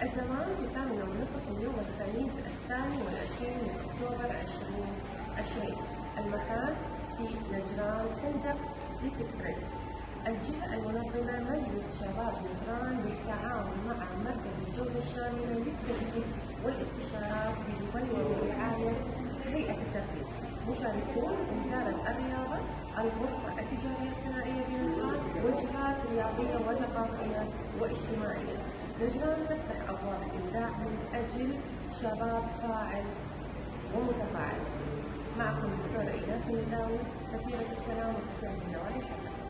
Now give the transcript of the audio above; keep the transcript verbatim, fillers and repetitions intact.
الزمان في الثامن والنصف من يوم الخميس الثاني والعشرين من أكتوبر ألفين وعشرين. المكان في نجران فندق ديستريكت. الجهة المنظمة مجلس شباب نجران بالتعاون مع مركز الجودة الشاملة للتدريب والاستشارات بدبي وبرعاية هيئة الترفيه. مشاركون وزارة الرياضة، الغرفة التجارية الصناعية بنجران، وجهات رياضية وثقافية واجتماعية. نجران تفتح أبواب الإبداع من أجل شباب فاعل ومتفاعل. معكم الدكتورة إيناس المداوي، سفيرة السلام وسفيرة النوال الحسن.